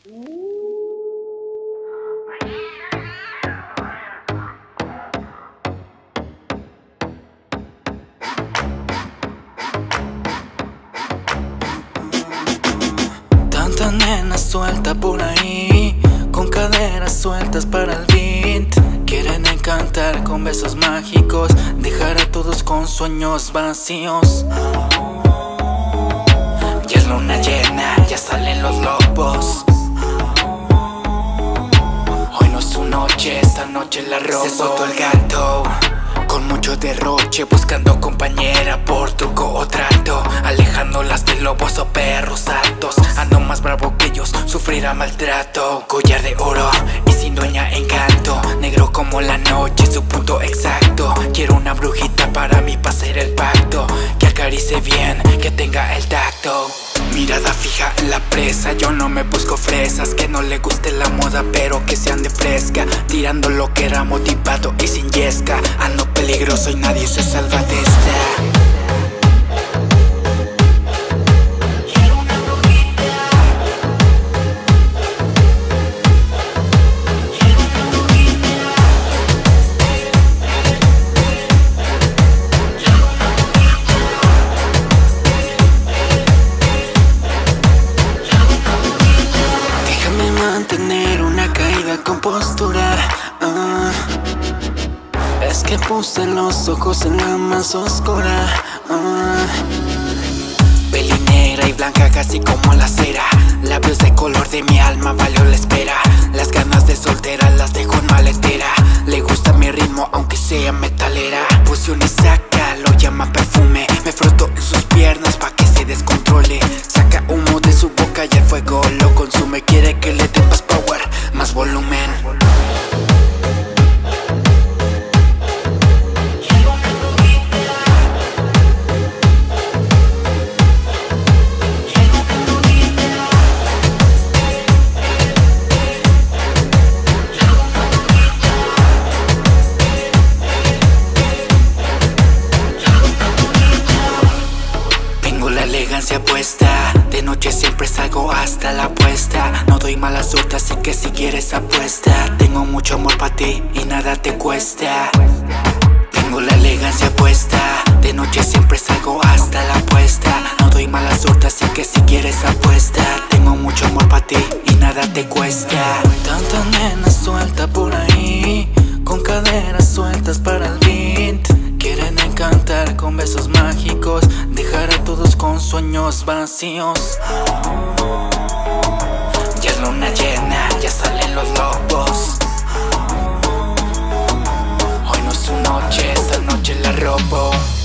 Tanta nena suelta por ahí, con caderas sueltas para el beat. Quieren encantar con besos mágicos, dejar a todos con sueños vacíos. Ya es luna llena, ya salen los lobos. Hoy no es su noche, esta noche la robo. Se soltó el gato, con mucho derroche, buscando compañera por truco o trato, alejándolas de lobos o perros altos. Ando más bravo que ellos, sufrirá maltrato. Collar de oro y sin dueña encanto, negro como la noche, su punto exacto. Quiero una brujita para mí, pa' hacer el pacto, que acaricie bien, que tenga el tacto. Mirada fija en la presa, yo no me busco fresas. Que no le guste la moda pero que sean de fresca, tirando lo que era motivado y sin yesca. Ando peligroso y nadie se salva de esta. Mantener una caída con postura. Es que puse los ojos en la más oscura. Peli negra y blanca casi como la cera, labios de color de mi alma, valió la espera. Las ganas de soltera las dejo en maletera. Le gusta mi ritmo aunque sea metalera. Puse un y saca, lo llama perfume. Me froto en sus piernas pa' que se descontrole. Saca humo de su boca y el fuego lo consume. Quiere que le dé más power, más volumen. Elegancia puesta, de noche siempre salgo hasta la puesta. No doy mala suerte así que si quieres apuesta. Tengo mucho amor para ti y nada te cuesta. Tengo la elegancia puesta, de noche siempre salgo hasta la puesta. No doy mala suerte así que si quieres apuesta. Tengo mucho amor para ti y nada te cuesta. Tanta nena suelta por ahí, con caderas sueltas para el beat. Quieren encantar con besos mágicos, dejar a todos con sueños vacíos. Ya es luna llena, ya salen los lobos. Hoy no es su noche, esta noche la robo.